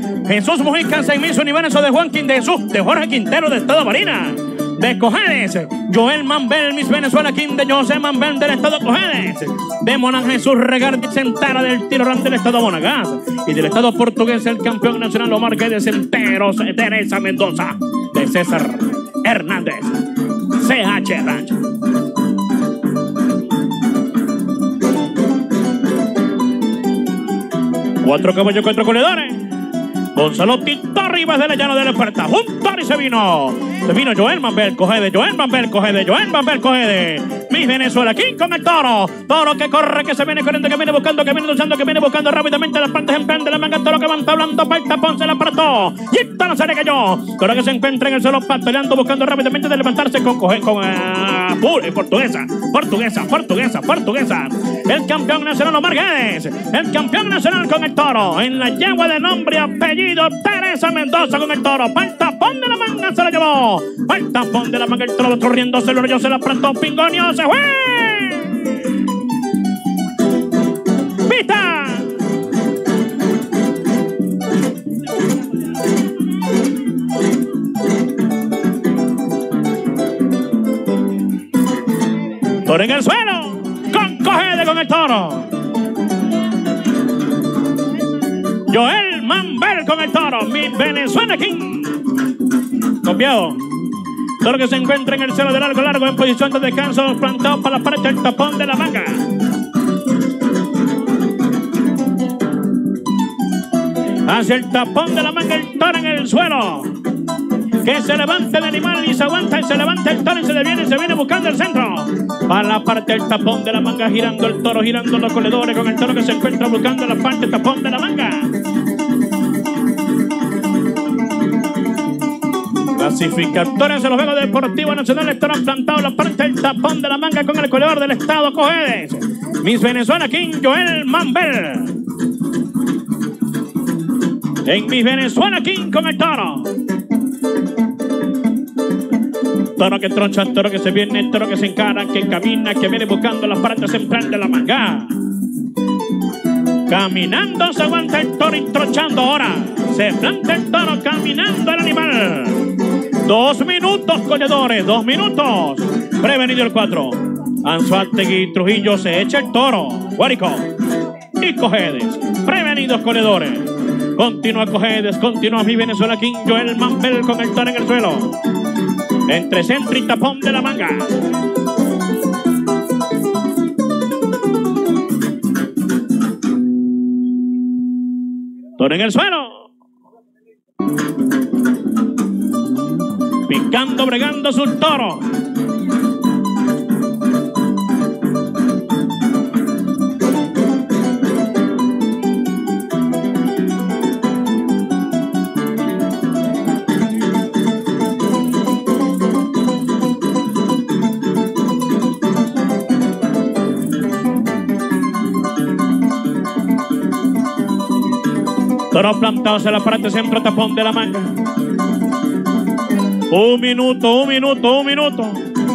Jesús Mujica, en Miss Universo de Juanquín de Jesús, de Jorge Quintero de Estado Marina. De Cojedes, Joel Mambel, Miss Venezuela King de José Mambel del Estado Cojedes. De Monan Jesús Regardi Centara del Tiro Ram del Estado Monagas. Y del Estado Portugués, el campeón nacional Omar Guedes Enteros, Teresa Mendoza. De César Hernández, CH Rancho. Cuatro caballos, cuatro corredores. Gonzalo Tito Rivas de la Llano de la Puerta. Junto y se vino Joel Mambel, Cojedes, Joel Mambel, Cojedes, Joel Mambel, Cojedes. Miss Venezuela King con el toro. Toro que corre, que se viene corriendo, que viene buscando, que viene luchando, que viene buscando rápidamente las partes en plan de la manga. Toro que va hablando para el tapón, se la apartó. Y el toro se le cayó. Toro que se encuentra en el suelo peleando, buscando rápidamente de levantarse con portuguesa. El campeón nacional Omar Guedes. El campeón nacional con el toro. En la yegua de nombre y apellido Teresa Mendoza con el toro. Para el tapón de la manga se la llevó. Para el tapón de la manga el toro corriendo, se lo rayó, se la plantó. Pingonio se fue. ¡Pista! Toro en el suelo. Con Cojedes con el toro. Joel Mambel con el toro. Mi Venezuela King. Copiado. Toro que se encuentra en el cielo de largo en posición de descanso, plantado para la parte del tapón de la manga. Hacia el tapón de la manga el toro en el suelo. Que se levante el animal y se aguanta y se levanta el toro y se viene buscando el centro. Para la parte del tapón de la manga, girando el toro, girando los corredores con el toro que se encuentra buscando la parte del tapón de la manga. Clasificadores de los Juegos Deportivos Nacionales. Toro plantado la parte del tapón de la manga con el corredor del Estado Cojedes. Miss Venezuela King, Joel Mambel. En Miss Venezuela King con el toro. Toro que troncha, toro que se viene, toro que se encara, que camina, que viene buscando las partes centrales de la manga. Caminando se aguanta el toro y tronchando ahora. Se planta el toro caminando el animal. 2 minutos, corredores, 2 minutos. Prevenido el 4. Anzuategui Trujillo se echa el toro. Guárico y Cojedes. Prevenidos, corredores. Continúa Cojedes, continúa mi Venezuela King, Joel Mambel con el toro en el suelo. Entre centro y tapón de la manga. Toro en el suelo. Picando, bregando su toro. Toro plantado hacia la parte centro, tapón de la manga. 1 minuto, 1 minuto, 1 minuto.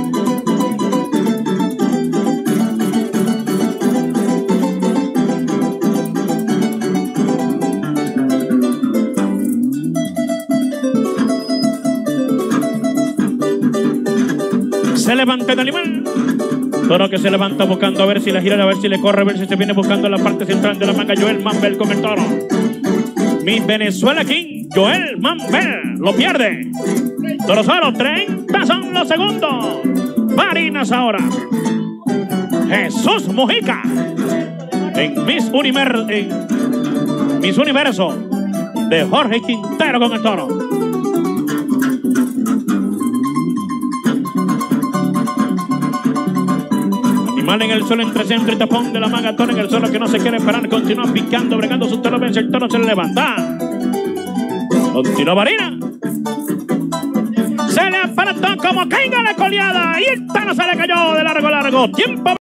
Se levanta el animal. Toro que se levanta buscando a ver si le gira, a ver si le corre, a ver si se viene buscando la parte central de la manga. Joel Mambel con el toro. Miss Venezuela King, Joel Mambel, lo pierde. Toro solo, 30 son los segundos. Marinas ahora. Jesús Mujica en Miss Universo de Jorge Quintero con el toro. Animal en el suelo entre centro y tapón de la manga. Toro en el suelo que no se quiere parar. Continúa picando, bregando su toro. Vence el toro, se le levanta. Continúa Marina. Se le aparató como caiga la coleada. Y el toro se le cayó de largo. Tiempo.